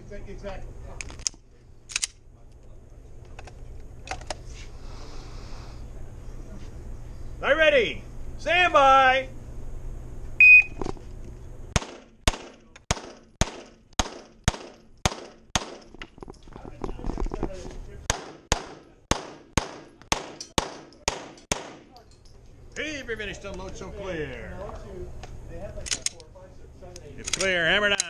Exactly. Are you ready? Stand by. Hey, everybody still load so clear. It's clear, hammer down.